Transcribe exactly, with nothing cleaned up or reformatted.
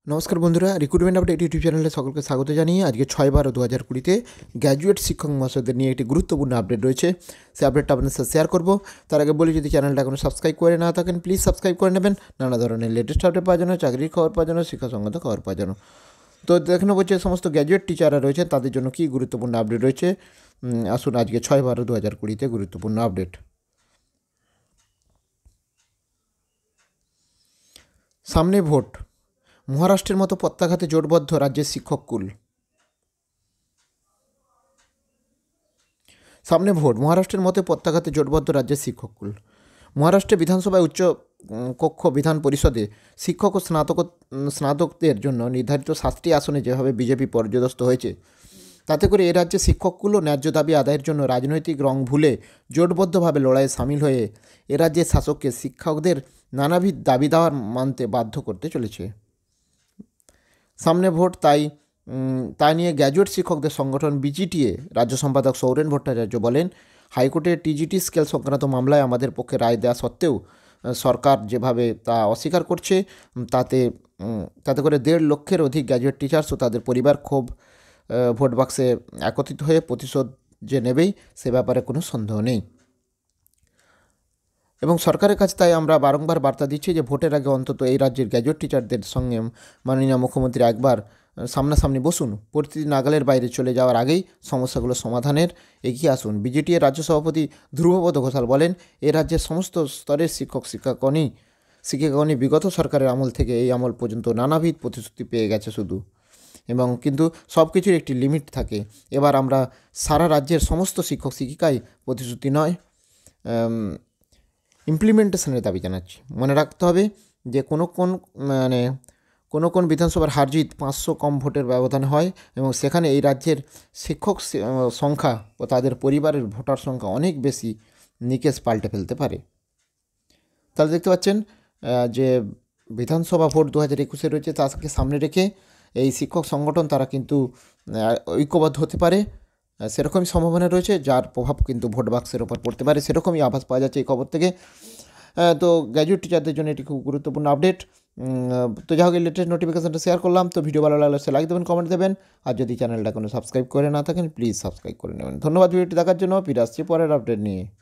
নমস্কার বন্ধুরা, recruitment update YouTube চ্যানেলে সকলকে স্বাগত জানিয়ে আজকে ছয় বারো দু হাজার কুড়িতে গ্র্যাজুয়েট শিক্ষক মহাশয়দের নিয়ে একটি গুরুত্বপূর্ণ আপডেট রয়েছে। সেই আপডেটটা আপনাদের সাথে শেয়ার করবো। তার আগে বলি, যদি চ্যানেলটা এখনো সাবস্ক্রাইব করে না থাকেন প্লিজ সাবস্ক্রাইব করে নেবেন, নানা ধরনের লেটেস্ট আপডেট পাওয়ার জন্য, চাকরির খবর পাওয়ার জন্য, শিক্ষা সংক্রান্ত খবর পাওয়ার জন্য। তো দেখে নেবো যে সমস্ত গ্র্যাজুয়েট টিচাররা রয়েছেন তাদের জন্য কী গুরুত্বপূর্ণ আপডেট রয়েছে। আসুন আজকে ছয় বারো দু হাজার কুড়িতে গুরুত্বপূর্ণ আপডেট। সামনে ভোট, মহারাষ্ট্রের মতো প্রত্যাঘাতে জোটবদ্ধ রাজ্যের শিক্ষককুল। সামনে ভোট, মহারাষ্ট্রের মতো প্রত্যাঘাতে জোটবদ্ধ রাজ্যের শিক্ষককুল। মহারাষ্ট্রে বিধানসভায় উচ্চ কক্ষ বিধান পরিষদে শিক্ষক ও স্নাতক স্নাতকদের জন্য নির্ধারিত সাতটি আসনে যেভাবে বিজেপি পর্যদস্ত হয়েছে, তাতে করে এ রাজ্যে শিক্ষককুল ও ন্যায্য দাবি আদায়ের জন্য রাজনৈতিক রং ভুলে জোটবদ্ধভাবে লড়াইয়ে সামিল হয়ে এ রাজ্যের শাসককে শিক্ষকদের নানাবিধ দাবি দাওয়ার মানতে বাধ্য করতে চলেছে। সামনে ভোট, তাই তা নিয়ে গ্র্যাজুয়েট শিক্ষকদের সংগঠন বিজিটিএ রাজ্য সম্পাদক সৌরেন ভট্টাচার্য বলেন, হাইকোর্টের টিজিটি স্কেল সংক্রান্ত মামলায় আমাদের পক্ষে রায় দেওয়া সত্ত্বেও সরকার যেভাবে তা অস্বীকার করছে, তাতে তাতে করে দেড় লক্ষের অধিক গ্র্যাজুয়েট টিচার্স ও তাদের পরিবার ক্ষোভ ভোট বাক্সে একত্রিত হয়ে প্রতিশোধ যে নেবেই সে ব্যাপারে কোনো সন্দেহ নেই। এবং সরকারের কাছে তাই আমরা বারংবার বার্তা দিচ্ছি যে ভোটের আগে অন্তত এই রাজ্যের গ্র্যাজুয়েট টিচারদের সঙ্গে মাননীয় মুখ্যমন্ত্রী একবার সামনাসামনি বসুন, পরিস্থিতি নাগালের বাইরে চলে যাওয়ার আগেই সমস্যাগুলো সমাধানের এগিয়ে আসুন। বিজেটির রাজ্য সভাপতি ধ্রুবপদ ঘোষাল বলেন, এ রাজ্যের সমস্ত স্তরের শিক্ষক শিক্ষাগণই শিক্ষাগণই বিগত সরকারের আমল থেকে এই আমল পর্যন্ত নানাবিধ প্রতিশ্রুতি পেয়ে গেছে শুধু, এবং কিন্তু সব কিছুর একটি লিমিট থাকে। এবার আমরা সারা রাজ্যের সমস্ত শিক্ষক শিক্ষিকাই প্রতিশ্রুতি নয় ইমপ্লিমেন্টেশনের দাবি জানাচ্ছি। মনে রাখতে হবে যে কোনো কোন মানে কোনো কোন বিধানসভার হার জিত পাঁচশো কম ভোটের ব্যবধানে হয়, এবং সেখানে এই রাজ্যের শিক্ষক সংখ্যা ও তাদের পরিবারের ভোটার সংখ্যা অনেক বেশি নিকেশ পাল্টে ফেলতে পারে। তাহলে দেখতে পাচ্ছেন যে বিধানসভা ভোট দু হাজার একুশে রয়েছে, তাকে সামনে রেখে এই শিক্ষক সংগঠন তারা কিন্তু ঐক্যবদ্ধ হতে পারে, সেরকমই সম্ভাবনা রয়েছে, যার প্রভাব কিন্তু ভোট বাক্সের ওপর পড়তে পারে, সেরকমই আভাস পাওয়া যাচ্ছে এই খবর থেকে। তো গ্র্যাজুয়েট টিচারদের জন্য এটি খুব গুরুত্বপূর্ণ আপডেট। তো যাই হোক, এই লেটেস্ট নোটিফিকেশনটা শেয়ার করলাম। তো ভিডিও ভালো লাগলে সে লাইক দেবেন, কমেন্ট দেবেন, আর যদি চ্যানেলটা কোনো সাবস্ক্রাইব করে না থাকেন প্লিজ সাবস্ক্রাইব করে নেবেন। ধন্যবাদ ভিডিওটি দেখার জন্য। ফিরে আসছি পরের আপডেট নিয়ে।